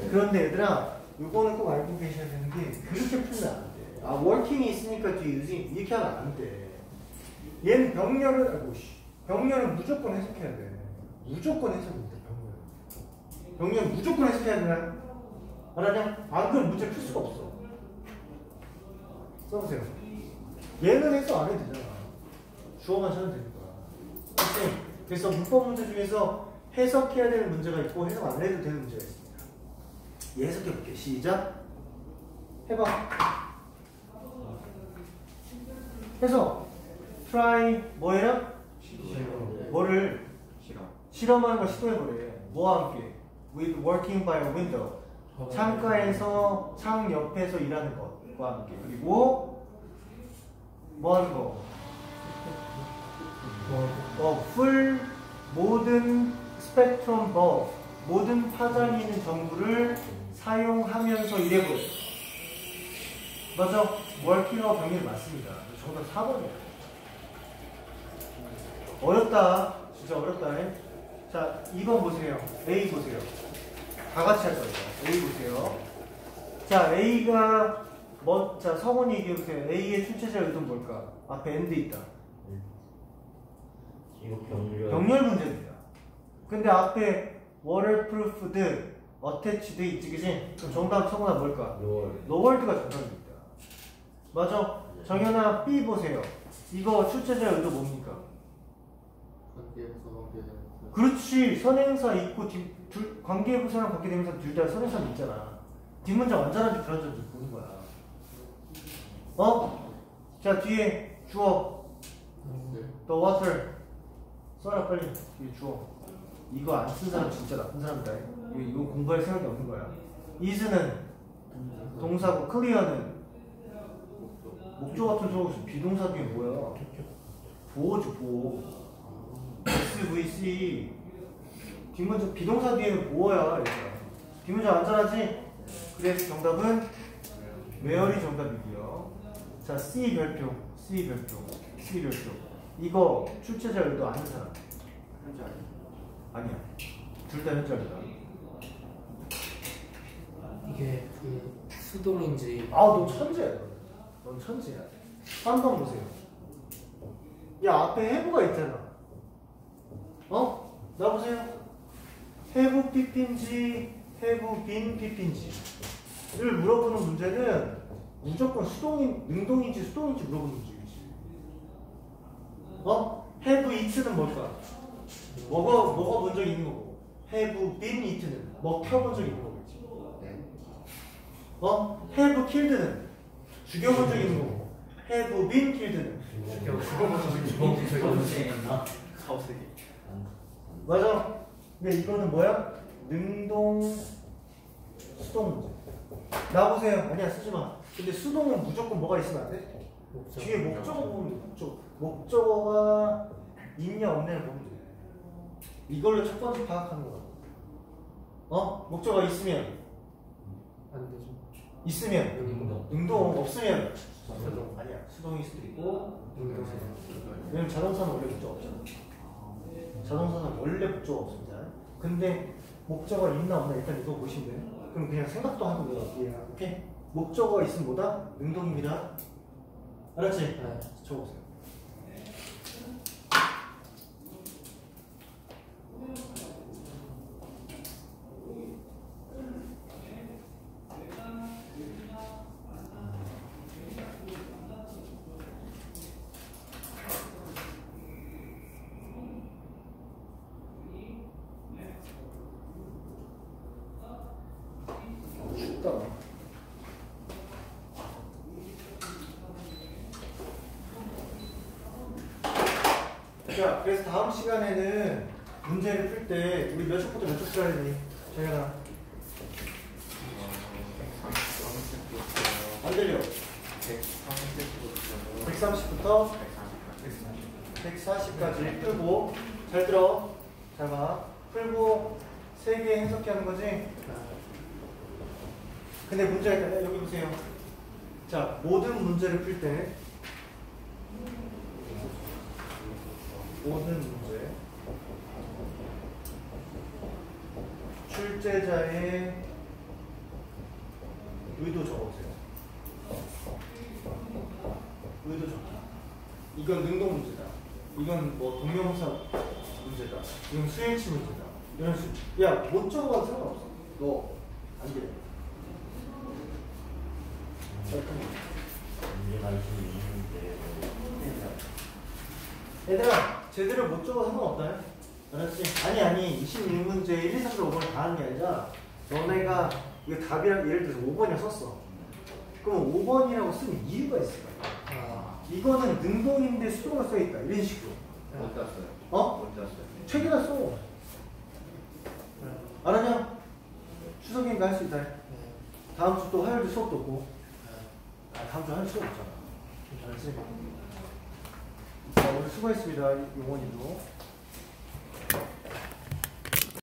그런데 얘들아, 요거는 꼭 알고 계셔야 되는 게 그렇게 풀면 안 돼. 아, working이 있으니까 to using 이렇게 하면 안 돼. 얘는 병렬은 무조건 해석해야 돼. 무조건 해석해야 돼. 병렬은 무조건 해석해야 되나? 알았냐? 안 그럼 문제 풀 수가 없어. 써보세요. 얘는 해석 안 해도 되잖아. 주어만 찾으면 되니까. 그래서 문법 문제 중에서 해석해야 되는 문제가 있고 해석 안 해도 되는 문제가 있습니다. 얘 해석해 볼게. 시작. 해봐. 해석. try 뭐예요? 뭐를? 실험하는 걸 시도해보래. 뭐와 함께? with working by a window. 창가에서 창 옆에서 일하는 것과 함께. 그리고 뭐 하는 거? 풀 모든 스펙트럼 버브, 모든 파장이 있는 전구를 사용하면서 일해보래. 맞아? working하고 병렬 맞습니다. 정답 4번이야. 어렵다. 진짜 어렵다. 자, 2번 보세요. A 보세요. 다 같이 할 거예요. A 보세요. 자, A가 자, 성원이 얘기해보세요. A의 출제자 의도는 뭘까? 앞에 and 있다. 이거 병렬 문제입니다. 근데 앞에 waterproofed, attached 있지, 그치? 그럼 정답 성원아 뭘까? lowered가 정답입니다. 맞아? 정현아 B 보세요. 이거 출제자 의도 뭡니까? 그렇지. 선행사 있고 관계부사랑 관계대명사 둘 다 선행사 있잖아. 뒷문장 완전한지 불완전한지 보는 거야. 자, 뒤에 주어. The water. 써라 빨리. 뒤에 주어. 이거 안 쓴 사람 진짜 나쁜 사람이다. 이거 공부할 생각이 없는 거야. is는 동사고 clear는 목적 같은 소리. 비동사 뒤에 뭐야? 보호죠, 보호. SVC. 뒷문장 비동사 뒤에는 보호야. 뒷문장 안전하지? 그래서 정답은 where이 정답이고요. 자, C 별표. 이거 출제자 의도 아는 사람? 현재 아니야. 둘 다 현재입니다. 이게 그 수동인지. 너 천재야. 넌 천재야. 3번 보세요. 야, 앞에 해부가 있잖아. 나 보세요. 해부 PP인지 해부 빈 PP인지를 물어보는 문제는 무조건 능동인지 수동인지 물어보는 문제겠지. have it는 뭘까? 뭐가 본 적이 있는 거고, have been it는 먹혀본 적이 있는 거겠지. have killed는 죽여본 적이 있는 거고, have been killed는 죽어본 적이 있는 거고. 맞아. 근데 이거는 뭐야? 능동 수동 문제. 나보세요. 아니야, 쓰지 마. 근데 수동은 무조건 뭐가 있으면 안 돼? 뒤에 목적어 보면 목적어가 있냐 없냐를 보면 돼. 이걸로 첫 번째 파악하는 거야. 목적어가 있으면 안 되죠. 있으면 능동, 없으면 수동. 아니야, 수동일 수도 있고. 왜냐면 자동차는 원래 목적어 없잖아. 자동차는 원래 목적어 없습니다. 근데 목적어가 있나 없나 일단 이거 보시면 돼요. 그럼 그냥 생각도 하고 이해해요. 오케이? 목적어가 있으면 뭐다? 능동입니다. 알았지? 네. 적어보세요. 자, 그래서 다음 시간에는 문제를 풀 때 우리 몇 쪽부터 몇 쪽 풀어야 되니? 정현아. 안 들려. 130부터 140까지 풀고, 잘 들어. 잘 봐. 풀고 3개 해석해 하는 거지? 근데 문제가 있다. 여기 보세요. 자, 모든 문제를 풀 때 모든 문제 출제자의 의도 적어보세요. 의도 적기. 이건 능동 문제다. 이건 뭐 동명사 문제다. 이건 수행치 문제다. 이런 식. 야, 못 적어도 상관없어. 너 안 돼. 문제가 있는데 얘들아, 제대로 못 적어도 상관없다. 알았지? 아니 21문제 1, 2, 3, 4, 5번을 다 하는 게 아니라 너네가 이거 답이랑 예를 들어서 5번이라 썼어. 그럼 5번이라고 쓴 이유가 있을 거야. 아, 이거는 능동인데 수동으로 써있다. 이런 식으로. 못 땄어요. 어? 못 땄어요. 책에다 써. 알았냐? 추석인가 할 수 있다. 네. 다음 주 또 화요일도 수업도 없고. 다음 주 화요일 수업 없잖아. 알았지? 자, 오늘 수고했습니다. 용원이도.